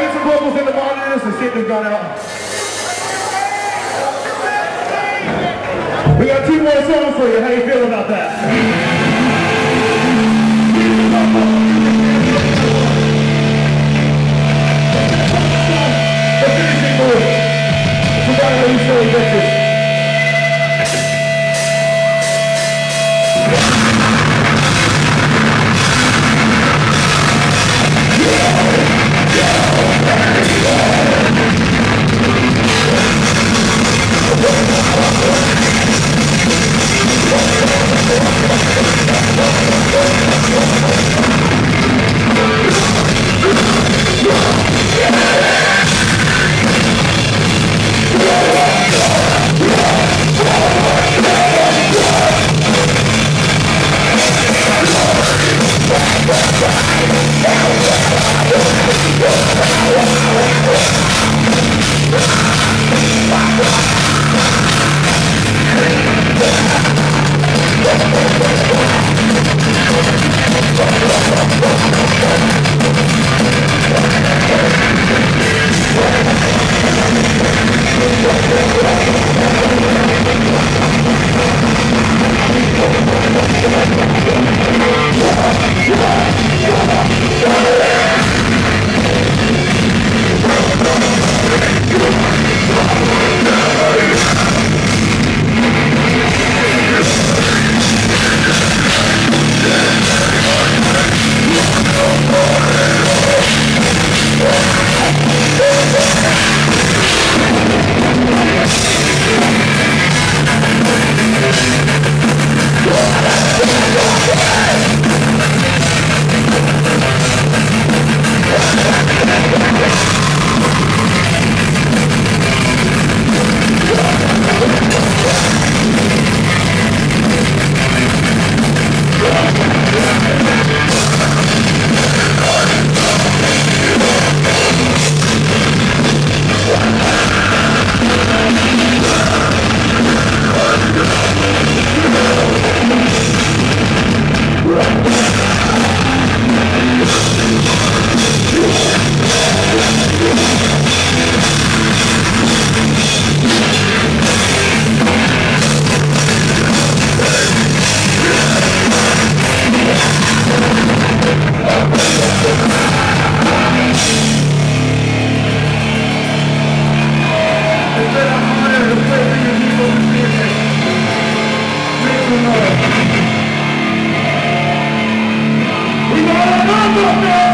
get some vocals in the monitors and see if they've gone out. We got 2 more songs for you. How you feel about that? The finishing move. Forgot how you say bitches. We got another man!